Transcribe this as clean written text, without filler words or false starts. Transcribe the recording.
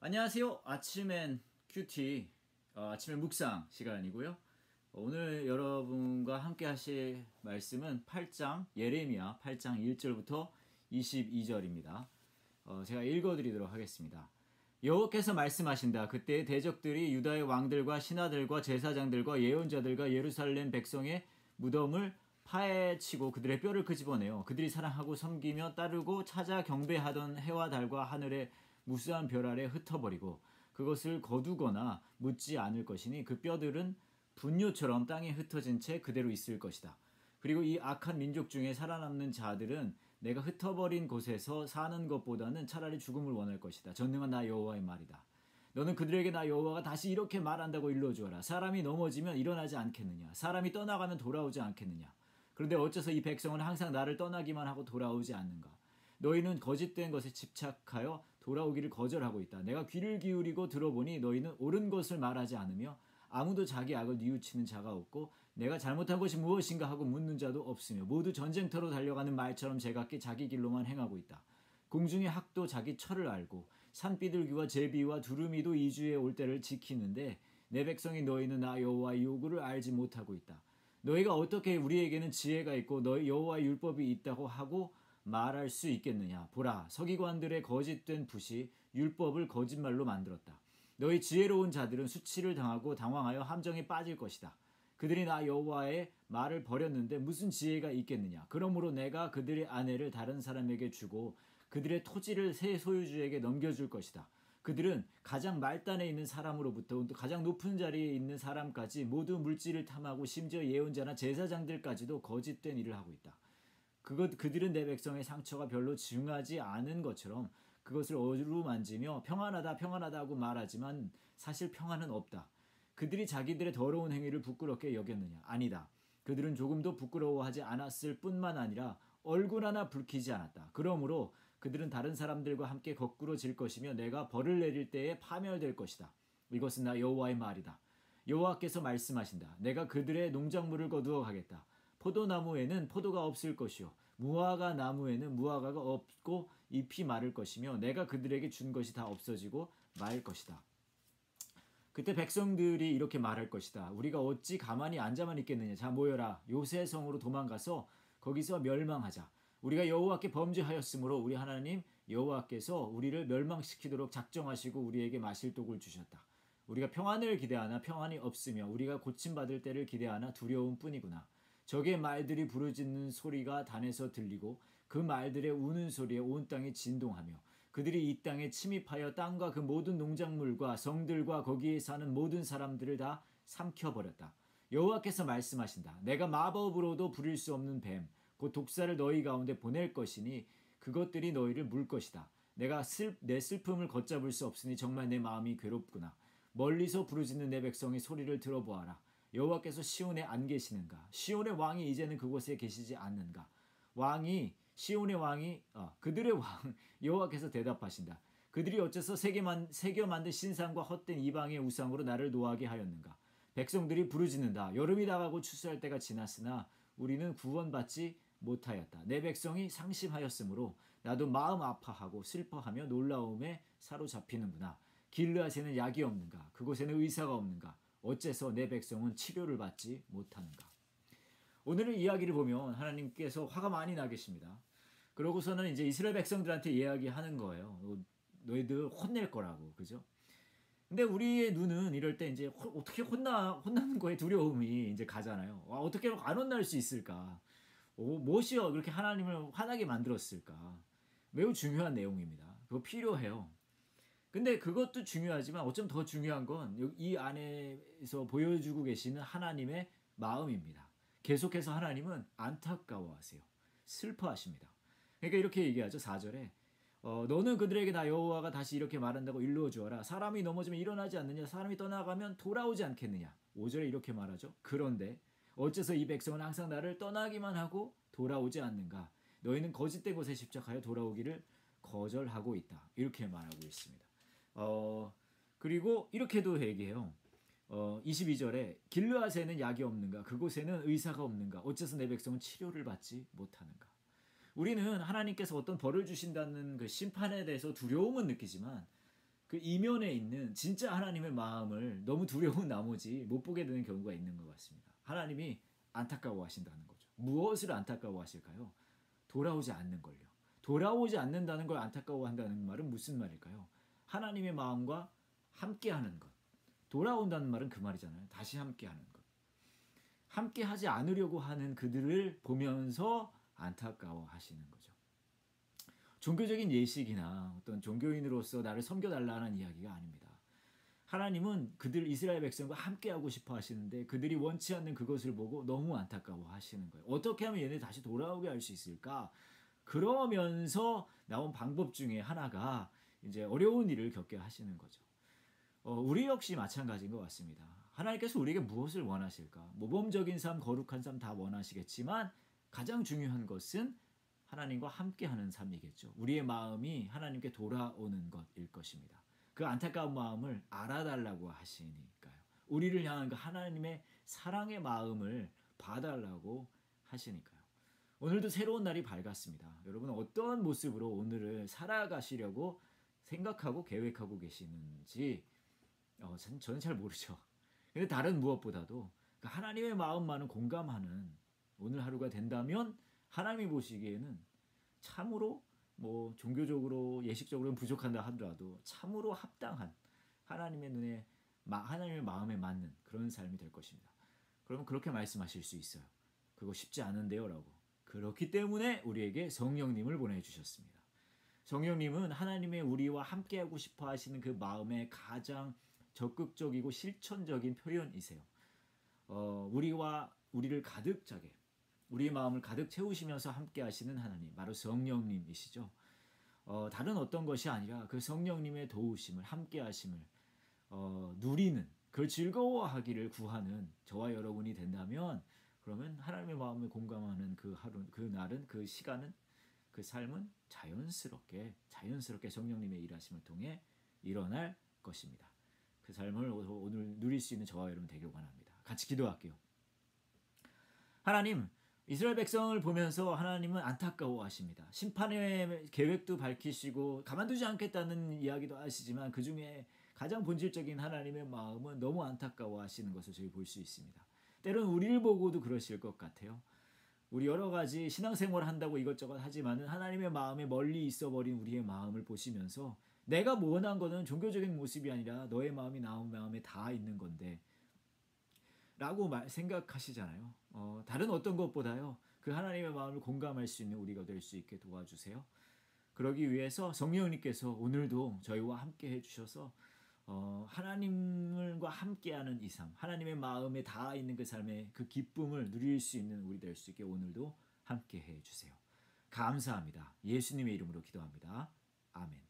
안녕하세요. 아침엔 큐티, 아침엔 묵상 시간이고요. 오늘 여러분과 함께 하실 말씀은 8장, 예레미야 8장 1절부터 22절입니다. 제가 읽어드리도록 하겠습니다. 여호와께서 말씀하신다. 그때 대적들이 유다의 왕들과 신하들과 제사장들과 예언자들과 예루살렘 백성의 무덤을 파헤치고 그들의 뼈를 끄집어내어 그들이 사랑하고 섬기며 따르고 찾아 경배하던 해와 달과 하늘의 무수한 별 아래 흩어버리고 그것을 거두거나 묻지 않을 것이니 그 뼈들은 분뇨처럼 땅에 흩어진 채 그대로 있을 것이다. 그리고 이 악한 민족 중에 살아남는 자들은 내가 흩어버린 곳에서 사는 것보다는 차라리 죽음을 원할 것이다. 전능한 나 여호와의 말이다. 너는 그들에게 나 여호와가 다시 이렇게 말한다고 일러주어라. 사람이 넘어지면 일어나지 않겠느냐. 사람이 떠나가면 돌아오지 않겠느냐. 그런데 어째서 이 백성은 항상 나를 떠나기만 하고 돌아오지 않는가. 너희는 거짓된 것에 집착하여 돌아오기를 거절하고 있다. 내가 귀를 기울이고 들어보니 너희는 옳은 것을 말하지 않으며 아무도 자기 악을 뉘우치는 자가 없고 내가 잘못한 것이 무엇인가 하고 묻는 자도 없으며 모두 전쟁터로 달려가는 말처럼 제각기 자기 길로만 행하고 있다. 공중의 학도 자기 철을 알고 산비둘기와 제비와 두루미도 이주에 올 때를 지키는데 내 백성이 너희는 나 여호와의 요구를 알지 못하고 있다. 너희가 어떻게 우리에게는 지혜가 있고 너희 여호와의 율법이 있다고 하고 말할 수 있겠느냐. 보라, 서기관들의 거짓된 붓이 율법을 거짓말로 만들었다. 너희 지혜로운 자들은 수치를 당하고 당황하여 함정에 빠질 것이다. 그들이 나 여호와의 말을 버렸는데 무슨 지혜가 있겠느냐. 그러므로 내가 그들의 아내를 다른 사람에게 주고 그들의 토지를 새 소유주에게 넘겨줄 것이다. 그들은 가장 말단에 있는 사람으로부터 가장 높은 자리에 있는 사람까지 모두 물질을 탐하고 심지어 예언자나 제사장들까지도 거짓된 일을 하고 있다. 그들은 내 백성의 상처가 별로 증하지 않은 것처럼 그것을 어루만지며 평안하다 평안하다 하고 말하지만 사실 평안은 없다. 그들이 자기들의 더러운 행위를 부끄럽게 여겼느냐? 아니다. 그들은 조금도 부끄러워하지 않았을 뿐만 아니라 얼굴 하나 붉히지 않았다. 그러므로 그들은 다른 사람들과 함께 거꾸로 질 것이며 내가 벌을 내릴 때에 파멸될 것이다. 이것은 나 여호와의 말이다. 여호와께서 말씀하신다. 내가 그들의 농작물을 거두어 가겠다. 포도나무에는 포도가 없을 것이요 무화과 나무에는 무화과가 없고 잎이 마를 것이며 내가 그들에게 준 것이 다 없어지고 말 것이다. 그때 백성들이 이렇게 말할 것이다. 우리가 어찌 가만히 앉아만 있겠느냐. 자 모여라. 요새의 성으로 도망가서 거기서 멸망하자. 우리가 여호와께 범죄하였으므로 우리 하나님 여호와께서 우리를 멸망시키도록 작정하시고 우리에게 마실 독을 주셨다. 우리가 평안을 기대하나 평안이 없으며 우리가 고침받을 때를 기대하나 두려움 뿐이구나. 적의 말들이 부르짖는 소리가 단에서 들리고 그 말들의 우는 소리에 온 땅이 진동하며 그들이 이 땅에 침입하여 땅과 그 모든 농작물과 성들과 거기에 사는 모든 사람들을 다 삼켜버렸다. 여호와께서 말씀하신다. 내가 마법으로도 부릴 수 없는 뱀, 곧 독사를 너희 가운데 보낼 것이니 그것들이 너희를 물 것이다. 내가 내 슬픔을 걷잡을 수 없으니 정말 내 마음이 괴롭구나. 멀리서 부르짖는 내 백성의 소리를 들어보아라. 여호와께서 시온에 안 계시는가? 시온의 왕이 이제는 그곳에 계시지 않는가? 시온의 왕이 그들의 왕 여호와께서 대답하신다. 그들이 어째서 새겨 만든 신상과 헛된 이방의 우상으로 나를 노하게 하였는가? 백성들이 부르짖는다. 여름이 다가고 추수할 때가 지났으나 우리는 구원받지 못하였다. 내 백성이 상심하였으므로 나도 마음 아파하고 슬퍼하며 놀라움에 사로잡히는구나. 길르앗에는 약이 없는가? 그곳에는 의사가 없는가? 어째서 내 백성은 치료를 받지 못하는가? 오늘의 이야기를 보면 하나님께서 화가 많이 나 계십니다. 그러고서는 이제 이스라엘 백성들한테 이야기하는 거예요. 너희들 혼낼 거라고, 그죠? 근데 우리의 눈은 이럴 때 이제 어떻게 혼나는 거에 두려움이 이제 가잖아요. 어떻게 안 혼날 수 있을까? 무엇이여 그렇게 하나님을 화나게 만들었을까? 매우 중요한 내용입니다. 그거 필요해요. 근데 그것도 중요하지만 어쩜 더 중요한 건 이 안에서 보여주고 계시는 하나님의 마음입니다. 계속해서 하나님은 안타까워하세요. 슬퍼하십니다. 그러니까 이렇게 얘기하죠. 4절에 너는 그들에게 나 여호와가 다시 이렇게 말한다고 일러 주어라. 사람이 넘어지면 일어나지 않느냐. 사람이 떠나가면 돌아오지 않겠느냐. 5절에 이렇게 말하죠. 그런데 어째서 이 백성은 항상 나를 떠나기만 하고 돌아오지 않는가. 너희는 거짓된 것에 집착하여 돌아오기를 거절하고 있다. 이렇게 말하고 있습니다. 그리고 이렇게도 얘기해요. 22절에 길르앗에는 약이 없는가? 그곳에는 의사가 없는가? 어째서 내 백성은 치료를 받지 못하는가? 우리는 하나님께서 어떤 벌을 주신다는 그 심판에 대해서 두려움은 느끼지만 그 이면에 있는 진짜 하나님의 마음을 너무 두려운 나머지 못 보게 되는 경우가 있는 것 같습니다. 하나님이 안타까워하신다는 거죠. 무엇을 안타까워하실까요? 돌아오지 않는 걸요. 돌아오지 않는다는 걸 안타까워한다는 말은 무슨 말일까요? 하나님의 마음과 함께하는 것. 돌아온다는 말은 그 말이잖아요. 다시 함께하는 것. 함께하지 않으려고 하는 그들을 보면서 안타까워하시는 거죠. 종교적인 예식이나 어떤 종교인으로서 나를 섬겨달라는 이야기가 아닙니다. 하나님은 그들 이스라엘 백성과 함께하고 싶어 하시는데 그들이 원치 않는 그것을 보고 너무 안타까워 하시는 거예요. 어떻게 하면 얘네 다시 돌아오게 할 수 있을까? 그러면서 나온 방법 중에 하나가 이제 어려운 일을 겪게 하시는 거죠. 우리 역시 마찬가지인 것 같습니다. 하나님께서 우리에게 무엇을 원하실까? 모범적인 삶, 거룩한 삶 다 원하시겠지만 가장 중요한 것은 하나님과 함께하는 삶이겠죠. 우리의 마음이 하나님께 돌아오는 것일 것입니다. 그 안타까운 마음을 알아달라고 하시니까요. 우리를 향한 그 하나님의 사랑의 마음을 봐달라고 하시니까요. 오늘도 새로운 날이 밝았습니다. 여러분 어떤 모습으로 오늘을 살아가시려고 생각하고 계획하고 계시는지 저는 잘 모르죠. 근데 다른 무엇보다도 그 하나님의 마음만은 공감하는 오늘 하루가 된다면 하나님이 보시기에는 참으로 뭐 종교적으로 예식적으로는 부족한다 하더라도 참으로 합당한 하나님의 눈에 하나님의 마음에 맞는 그런 삶이 될 것입니다. 그러면 그렇게 말씀하실 수 있어요. 그거 쉽지 않은데요 라고. 그렇기 때문에 우리에게 성령님을 보내주셨습니다. 성령님은 하나님의 우리와 함께하고 싶어 하시는 그 마음의 가장 적극적이고 실천적인 표현이세요. 우리와 우리를 가득 차게 우리의 마음을 가득 채우시면서 함께 하시는 하나님, 바로 성령님이시죠. 다른 어떤 것이 아니라 그 성령님의 도우심을, 함께 하심을 누리는, 그걸 즐거워하기를 구하는 저와 여러분이 된다면 그러면 하나님의 마음을 공감하는 그 하루, 그 날은, 그 시간은, 그 삶은 자연스럽게 성령님의 일하심을 통해 일어날 것입니다. 그 삶을 오늘 누릴 수 있는 저와 여러분 되길 원합니다. 같이 기도할게요. 하나님, 이스라엘 백성을 보면서 하나님은 안타까워하십니다. 심판의 계획도 밝히시고 가만두지 않겠다는 이야기도 하시지만 그 중에 가장 본질적인 하나님의 마음은 너무 안타까워하시는 것을 저희 볼 수 있습니다. 때로는 우리를 보고도 그러실 것 같아요. 우리 여러 가지 신앙생활을 한다고 이것저것 하지만은 하나님의 마음에 멀리 있어버린 우리의 마음을 보시면서 내가 원한 거는 종교적인 모습이 아니라 너의 마음이 나 마음에 다 있는 건데 라고 생각하시잖아요. 다른 어떤 것보다요. 그 하나님의 마음을 공감할 수 있는 우리가 될 수 있게 도와주세요. 그러기 위해서 성령님께서 오늘도 저희와 함께 해주셔서 하나님과 함께하는 이 삶, 하나님의 마음에 다 있는 그 삶의 그 기쁨을 누릴 수 있는 우리 될 수 있게 오늘도 함께 해주세요. 감사합니다. 예수님의 이름으로 기도합니다. 아멘.